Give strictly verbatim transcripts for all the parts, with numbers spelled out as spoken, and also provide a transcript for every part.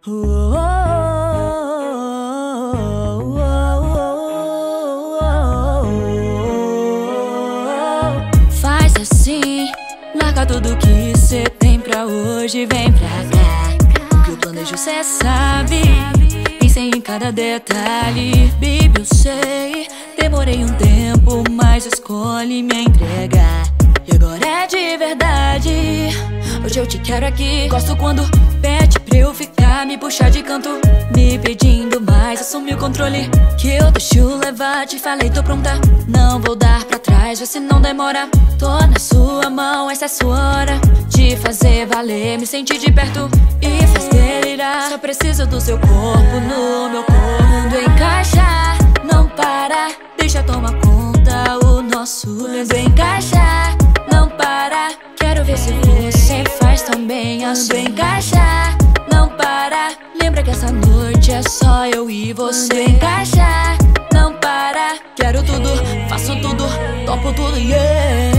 Faz assim, larga tudo que cê tem pra hoje, vem pra cá. O que eu planejo cê sabe, pensei em cada detalhe. Baby, eu sei, demorei um tempo, mas escolhe me entregar. E agora é de verdade, hoje eu te quero aqui. Gosto quando pede pra eu ficar, me puxar de canto, me pedindo mais, assumir o controle. Que eu deixo levar, te falei, tô pronta, não vou dar pra trás, vê se não demora. Tô na sua mão, essa é a sua hora de fazer valer, me sentir de perto e faz delirar. Só preciso do seu corpo no meu corpo. Quando encaixar, não para, deixa tomar conta o nosso. Quando encaixar, não para, quero ver se você faz também a sua. Encaixar, não para, lembra que essa noite é só eu e você. Encaixar, não para, quero tudo, faço tudo, topo tudo, yeah.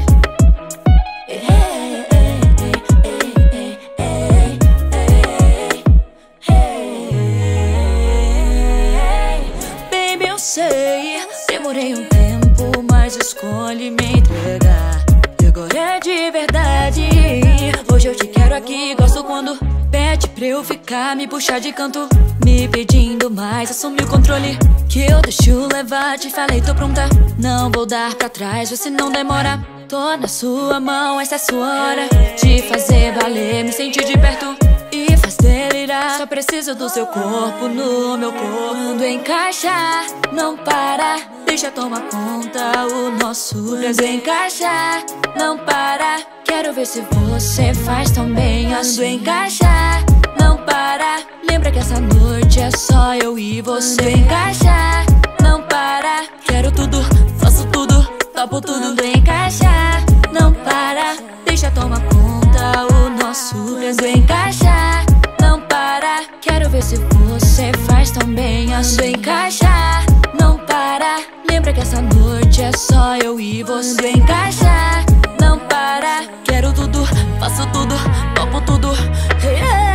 Baby, eu sei, demorei um tempo, mas escolhe me entregar. E agora é de verdade, hoje eu te quero aqui. Gosto quando pede pra eu ficar, me puxar de canto, me pedindo mais, assumir o controle. Que eu deixo levar, te falei, tô pronta, não vou dar pra trás, vê se não demora. Tô na sua mão, essa é a sua hora de fazer valer, me sentir de perto e faz delirar. Só preciso do seu corpo no meu corpo. Quando encaixar, não para, deixa tomar conta o nosso. Quando encaixar, não para, quero ver se você faz também a sua. Encaixar, não para, lembra que essa noite é só eu e você. Encaixar, não para, quero tudo, faço tudo, topo tudo. Quando encaixar, não para, deixa tomar conta o nosso. Quando encaixar, não para, quero ver se você faz também a sua. Encaixar, não para, lembra que essa noite é só eu e você. Quando encaixar, não para, quero tudo, faço tudo, topo tudo, yeah.